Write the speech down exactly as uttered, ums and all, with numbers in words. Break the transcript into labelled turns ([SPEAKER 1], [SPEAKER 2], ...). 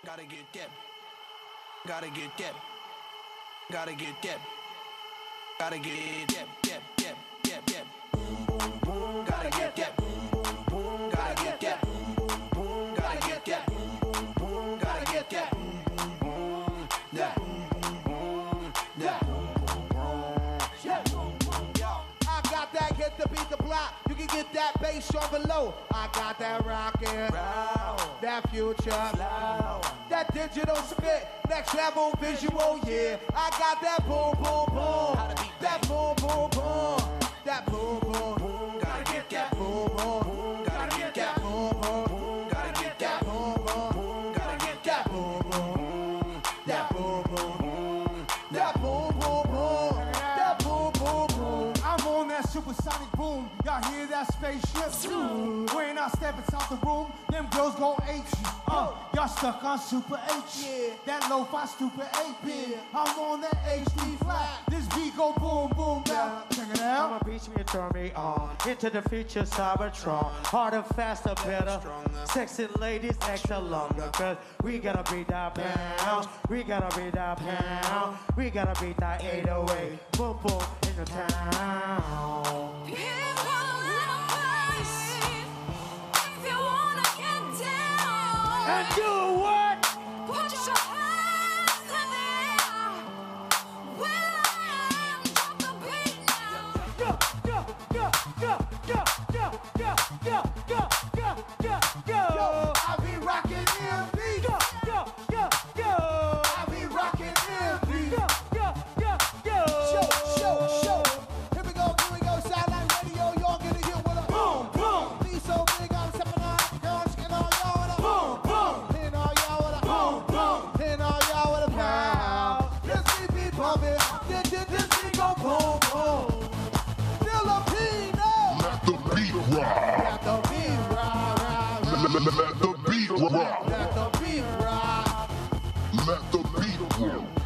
[SPEAKER 1] Gotta get dip. Gotta get dip. Gotta get dip. Gotta get dip, dip, dip, dip, dip. Boom, boom, boom. Gotta get dip. Boom, boom, boom. Gotta get dip. Boom, boom, boom. Gotta get dip. Boom, boom, boom. Gotta get dip. Boom, boom, boom. Yeah. Boom, boom, boom. Yeah. Boom, boom, boom. Yeah. Boom, boom. Yo, I got that hit to beat the block. You can get that bass on below. I got that rockin', that future, loud. That digital spit, next level visual, yeah. I got that boom, boom, boom. That boom, boom, boom. That boom, boom, boom. Gotta get that boom, boom, boom. Gotta get that boom, boom, boom. Gotta get that boom, boom, boom. Gotta get that boom, boom, boom. That boom, boom, boom. That boom, boom, boom. That boom, boom, boom.
[SPEAKER 2] I'm on that supersonic boom. Y'all hear that spaceship? When I step inside the room, them girls go H. Uh, y'all stuck on Super H.
[SPEAKER 1] Yeah.
[SPEAKER 2] That lo-fi stupid eight bit. I'm on that H D flat. This beat go boom, boom, down. Check it out.
[SPEAKER 3] I'ma beat me and turn me on. Into the future, Cybertron. Harder, faster, better. Sexy ladies, extra longer. Cause we gotta beat that pound. We gotta beat that pound. We gotta beat that eight oh eight. Boom, boom, in the town. And do what?
[SPEAKER 4] Put your hands in the air. Will I am drop the beat now.
[SPEAKER 3] Go, go, go, go, go, go, go, go, go, go, go, go.
[SPEAKER 2] Yo, I be rocking M V.
[SPEAKER 3] Go, go, go, go.
[SPEAKER 2] I be rocking M V.
[SPEAKER 3] Go, go, go, go.
[SPEAKER 2] Show, show, show. Here we go, here we go. Satellite radio, y'all gonna hear with a boom, boom. Be so big, I'm stepping on. Girls, get on y'all with a boom, boom. Hitting all y'all with a boom, boom. Hitting all y'all with a pow. This beat be bumping. This, this, this beat go boom, boom. Filipino.
[SPEAKER 5] Let the beat rock.
[SPEAKER 2] Let the beat rock, rock, rock.
[SPEAKER 5] Let, let, let the beat rock.
[SPEAKER 2] Let the beat rock.
[SPEAKER 5] Let the beat rock.